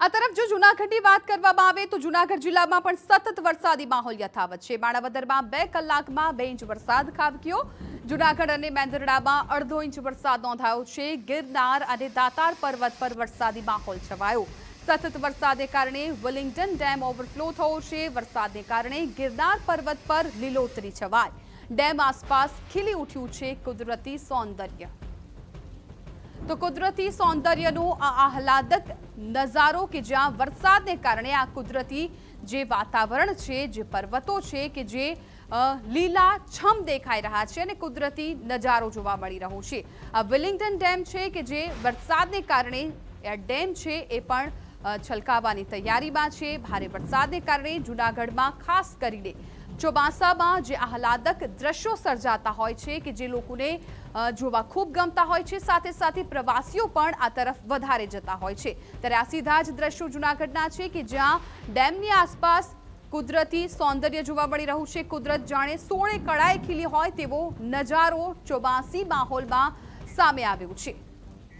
આ તરફ જો જૂનાગઢની વાત કરવામાં આવે તો જૂનાગઢ જિલ્લામાં પણ સતત વરસાદી માહોલ યથાવત છે। માણાવદરમાં 2 કલાકમાં 2 ઇંચ વરસાદ ખાબક્યો। જૂનાગઢ અને મેંદરડામાં અડધો ઇંચ વરસાદ નોંધાયો છે। ગિરનાર અને દાતાર પર્વત પર વરસાદી માહોલ છવાયો। સતત વરસાદને કારણે વેલિંગ્ટન ડેમ ઓવરફ્લો થયો છે। વરસાદને કારણે ગિરનાર પર્વત પર લીલોતરી છવાઈ। ડેમ આસપાસ ખીલી ઉઠ્યું છે કુદરતી સૌંદર્ય। तो कुदरती सौंदर्यનો આ આહલાદક નજારો કે જ્યાં વરસાદને કારણે આ કુદરતી જે વાતાવરણ છે, જે પર્વતો છે કે જે લીલા છમ દેખાઈ રહ્યા છે અને કુદરતી નજારો જોવા મળી રહ્યો છે। આ વેલિંગ્ટન ડેમ છે કે જે વરસાદને કારણે ડેમ છે એ પણ છલકાવાની તૈયારીમાં છે। ભારે વરસાદને કારણે જૂનાગઢમાં ખાસ કરીને ચોમાસામાં જે આહલાદક દ્રશ્યો સર્જાતા હોય છે કે જે લોકોને જોવા ખૂબ ગમતા હોય છે, સાથે સાથે પ્રવાસીઓ પણ આ તરફ વધારે જતા હોય છે। ત્યારે આ સીધા જ દ્રશ્યો જૂનાગઢના છે કે જ્યાં ડેમની આસપાસ કુદરતી સૌંદર્ય જોવા મળી રહ્યું છે। કુદરત જાણે 16 કળાએ ખીલી હોય તેવો નજારો ચોમાસી માહોલમાં સામે આવ્યો છે।